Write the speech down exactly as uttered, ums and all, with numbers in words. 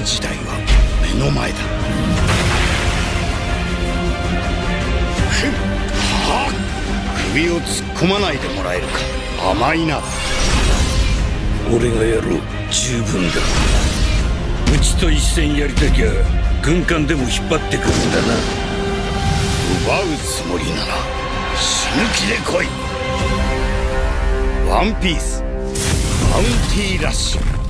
時代は目の前だ。はっ、首を突っ込まないでもらえるか。甘いな。 俺がやろう。十分だ。うちと一戦やりたきゃ軍艦でも引っ張ってくるんだな。 奪うつもりなら死ぬ気で来い。ワンピースマウンティーラッシュ。